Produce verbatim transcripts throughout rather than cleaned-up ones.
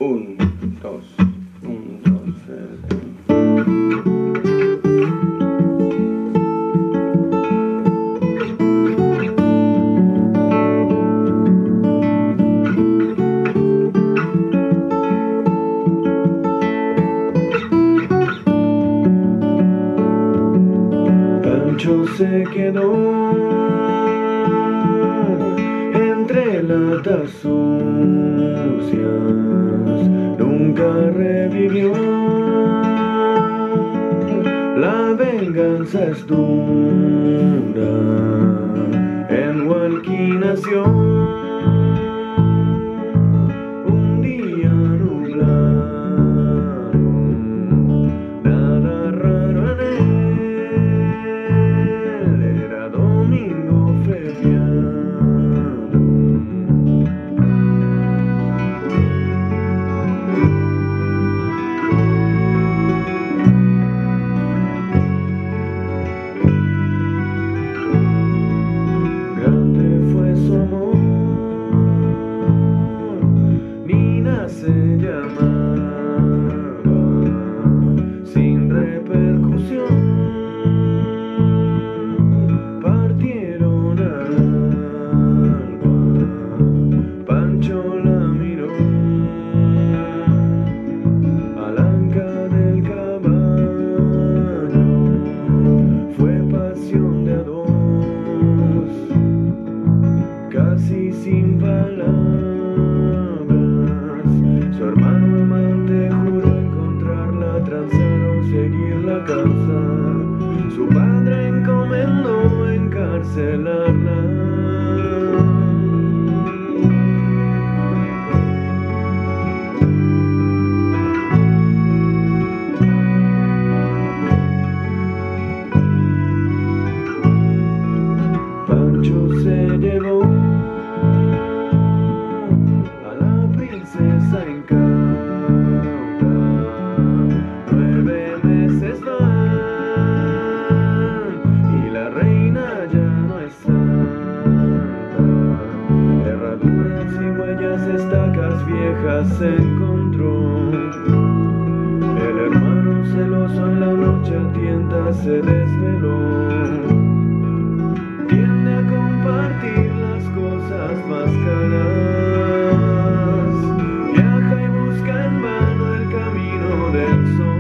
Un, dos, un, dos, tres. Pancho se quedó entre latas sucias, nunca revivió. La venganza es dura, en Hualqui nació. Un día nublado, nada raro en él, era domingo feriado. Se llamaba, sin repercusión, partieron al alba. Pancho la miró, palanca del caballo, fue pasión de a dos, casi sin palabras. Su hermano amante juró encontrarla, transaron seguir la causa. Su padre encomendó encarcelarla. Pancho se llevó a la princesa incauta, nueve meses van y la reina ya no es santa. Herraduras y huellas, estacas viejas se encontró. El hermano celoso en la noche a tientas se desveló. Tiende a compartir las cosas más caras, viaja y busca en vano el camino del sol.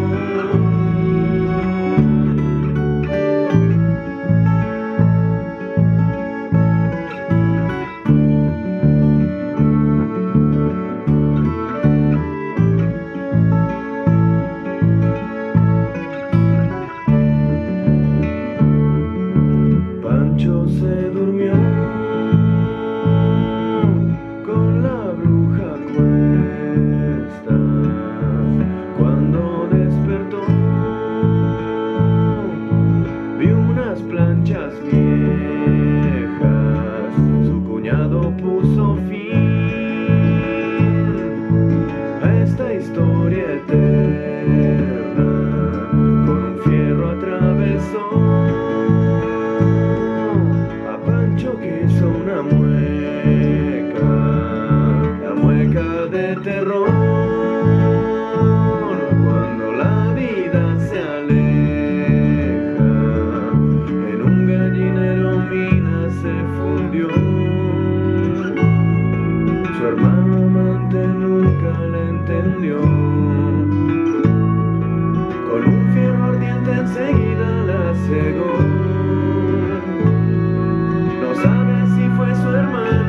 Pancho se durmió con la bruja a cuestas. Cuando despertó, vio unas planchas viejas. Su cuñado puso fin a esta historia eterna. Con un fierro atravesó. Que hizo una mueca, la mueca de terror, cuando la vida se aleja. En un gallinero mina se fundió. Su hermano amante nunca la entendió. Con un fierro ardiente enseguida la cegó. No sabe si fue su hermano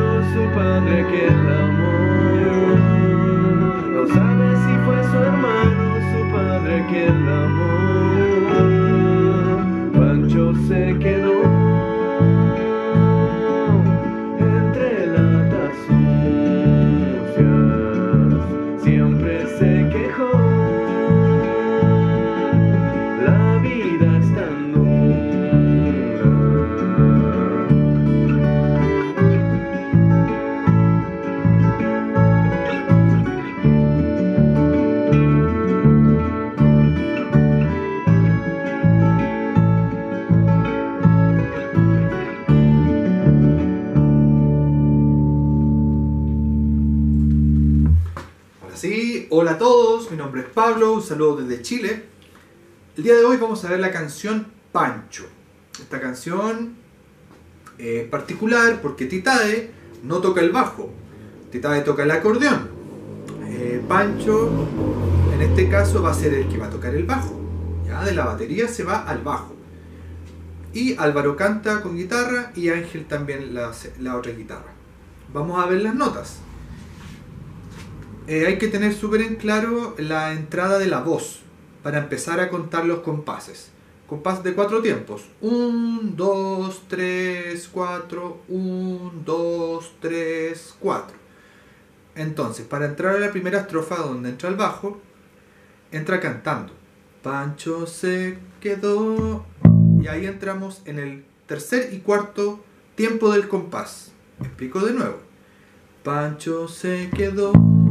Hola a todos, mi nombre es Pablo, un saludo desde Chile. El día de hoy vamos a ver la canción Pancho. Esta canción es particular porque Titae no toca el bajo, Titae toca el acordeón. Eh, Pancho en este caso va a ser el que va a tocar el bajo. Ya de la batería se va al bajo. Y Álvaro canta con guitarra y Ángel también la, la otra guitarra. Vamos a ver las notas. Eh, hay que tener súper en claro la entrada de la voz para empezar a contar los compases. Compás de cuatro tiempos. uno, dos, tres, cuatro. uno, dos, tres, cuatro. Entonces, para entrar a la primera estrofa donde entra el bajo, entra cantando. Pancho se quedó. Y ahí entramos en el tercer y cuarto tiempo del compás. Explico de nuevo. Pancho se quedó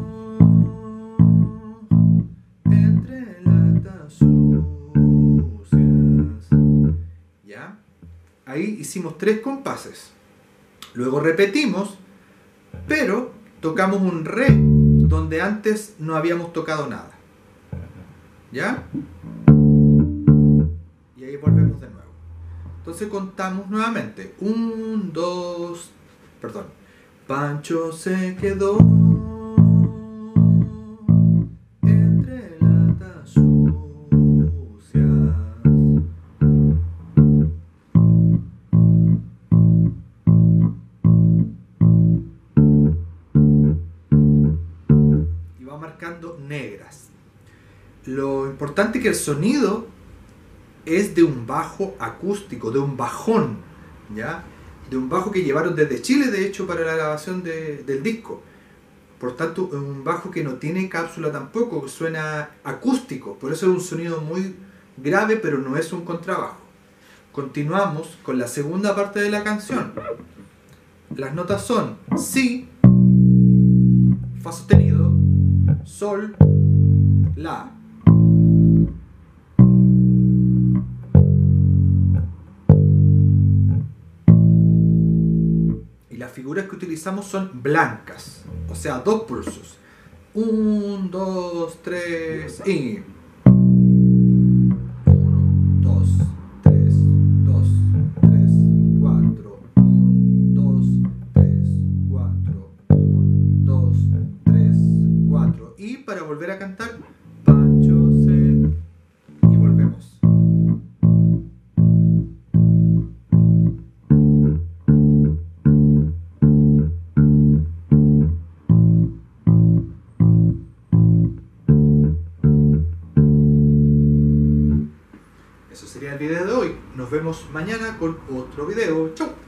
entre latas sucias. ¿Ya? Ahí hicimos tres compases. Luego repetimos, pero tocamos un re donde antes no habíamos tocado nada. ¿Ya? Y ahí volvemos de nuevo. Entonces contamos nuevamente. Un, dos, perdón. Pancho se quedó entre latas sucias. Y va marcando negras. Lo importante es que el sonido es de un bajo acústico, de un bajón, ¿ya? De un bajo que llevaron desde Chile, de hecho, para la grabación de, del disco. Por tanto, es un bajo que no tiene cápsula tampoco, suena acústico, por eso es un sonido muy grave, pero no es un contrabajo. Continuamos con la segunda parte de la canción. Las notas son Si, Fa sostenido, Sol, La. Las figuras que utilizamos son blancas, o sea, dos pulsos. uno, dos, tres y... uno, dos, tres, dos, tres, cuatro. uno, dos, tres, cuatro. uno, dos, tres, cuatro. Y para volver a cantar, Pancho se... y volvemos. Eso sería el video de hoy. Nos vemos mañana con otro video. ¡Chau!